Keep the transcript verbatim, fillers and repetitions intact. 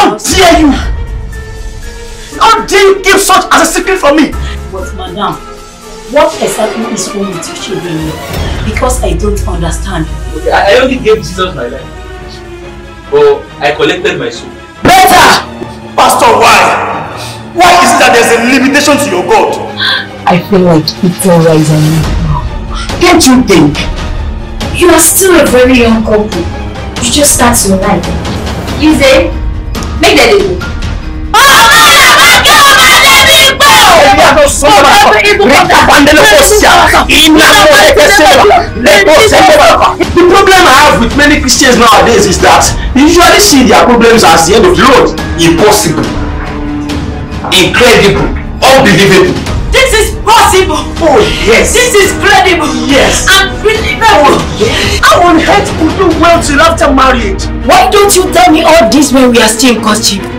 How dare you? How dare you keep such as a secret from me? But madam, what exactly is wrong with you children? Because I don't understand. Okay, I, I only gave Jesus my life. But I collected my soul. Better! Pastor, why? Why is it that there's a limitation to your God? I feel like eating rice and meat now. Can't you think? You are still a very young couple. You just start your life. You say, make that go. The problem I have with many Christians nowadays is that they usually see their problems as the end of the road. Impossible, incredible, unbelievable. This is possible. Oh yes. This is credible. Yes. Unbelievable. Oh, yes. How on earth would do well till after marriage? Why don't you tell me all this when we are still in costume?